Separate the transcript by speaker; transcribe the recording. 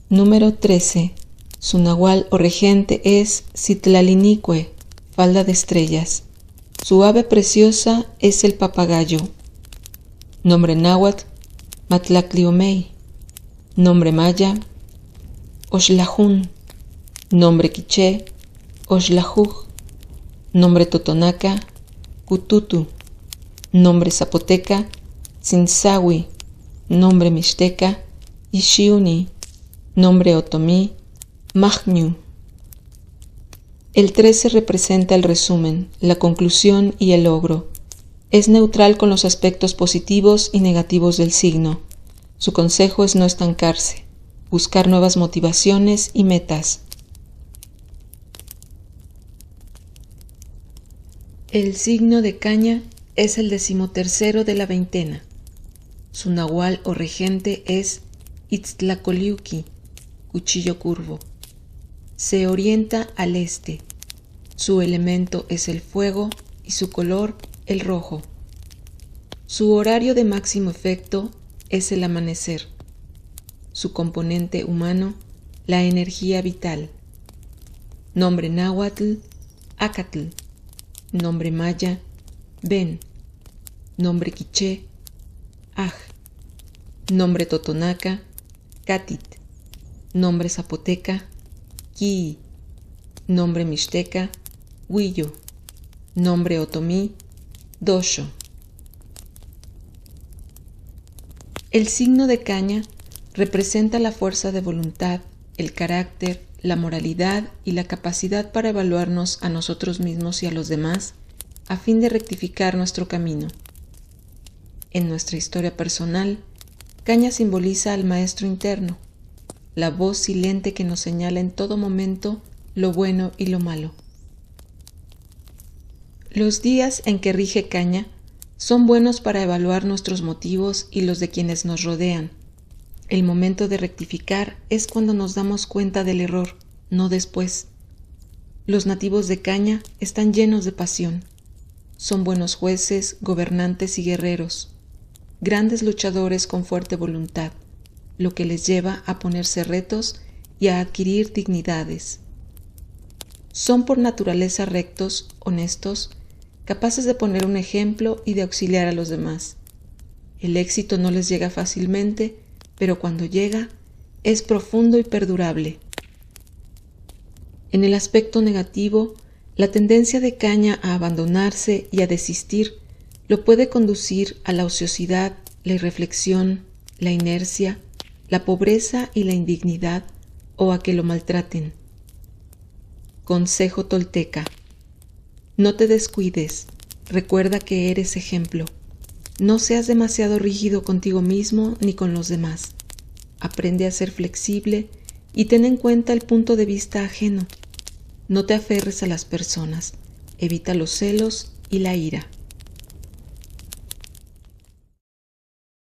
Speaker 1: Número 13. Su nahual o regente es Citlalinique, falda de estrellas. Su ave preciosa es el papagayo. Nombre náhuatl, Matlacliomei. Nombre maya, Oxlajún. Nombre quiché, Oxlajuj. Nombre totonaca, Cututu. Nombre zapoteca, Tzintzahui. Nombre mixteca, Ixhiuni. Nombre otomí, Majñu. El 13 representa el resumen, la conclusión y el logro. Es neutral con los aspectos positivos y negativos del signo. Su consejo es no estancarse, buscar nuevas motivaciones y metas. El signo de Caña es el 13º de la veintena. Su nahual o regente es Itztlacoliuqui, cuchillo curvo. Se orienta al este. Su elemento es el fuego y su color el rojo. Su horario de máximo efecto es el amanecer. Su componente humano, la energía vital. Nombre náhuatl, Acatl. Nombre maya, Ben. Nombre quiché, Aj. Nombre totonaca, Catit. Nombre zapoteca, Quii. Nombre mixteca, Huillo. Nombre otomí, Dosho. El signo de Caña representa la fuerza de voluntad, el carácter, la moralidad y la capacidad para evaluarnos a nosotros mismos y a los demás a fin de rectificar nuestro camino. En nuestra historia personal, Caña simboliza al maestro interno, la voz silente que nos señala en todo momento lo bueno y lo malo. Los días en que rige Caña son buenos para evaluar nuestros motivos y los de quienes nos rodean. El momento de rectificar es cuando nos damos cuenta del error, no después. Los nativos de Caña están llenos de pasión. Son buenos jueces, gobernantes y guerreros, grandes luchadores con fuerte voluntad, lo que les lleva a ponerse retos y a adquirir dignidades. Son por naturaleza rectos, honestos, capaces de poner un ejemplo y de auxiliar a los demás. El éxito no les llega fácilmente, pero cuando llega, es profundo y perdurable. En el aspecto negativo, la tendencia de Caña a abandonarse y a desistir lo puede conducir a la ociosidad, la irreflexión, la inercia, la pobreza y la indignidad, o a que lo maltraten. Consejo tolteca: no te descuides, recuerda que eres ejemplo. No seas demasiado rígido contigo mismo ni con los demás. Aprende a ser flexible y ten en cuenta el punto de vista ajeno. No te aferres a las personas, evita los celos y la ira.